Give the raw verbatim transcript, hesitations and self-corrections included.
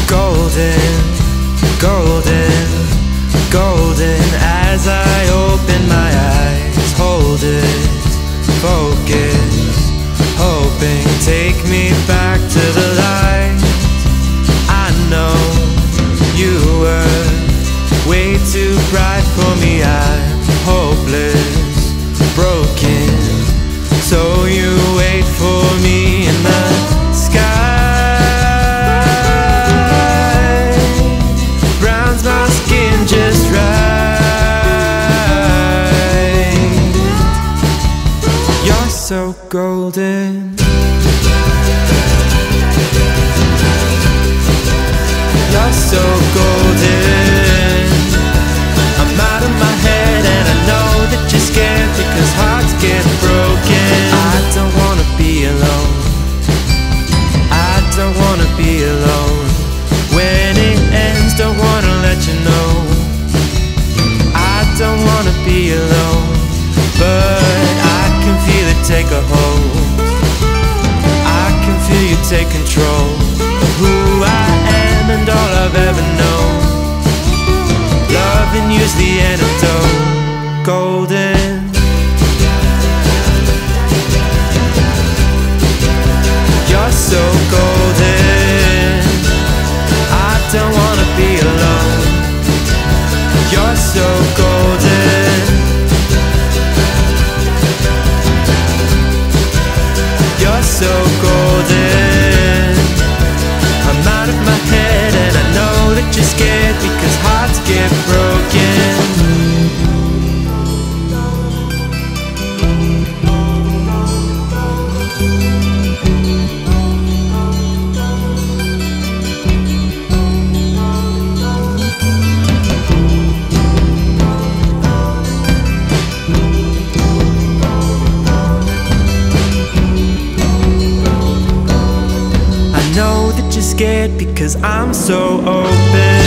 Golden, golden, golden as I open my eyes. Hold it, focus, hoping take me back to the light. I know you were way too bright for me. I'm hopeless, broken, so you wait for me in the sky. Browns my skin just right. You're so golden. You're so golden. I'm out of my head and I know that you're scared because hearts get broken. I don't wanna be alone. I don't wanna be alone. When it ends, don't wanna let you know. I don't wanna be alone, but I can feel it take a hold. I can feel you take control of who I am and all I've ever known. Loving you's the antidote. Golden. You're so golden. I don't wanna be alone. You're so golden. You're so golden. I'm out of my head and I know that you're scared because hearts get broken. I know that you're scared because I'm so open.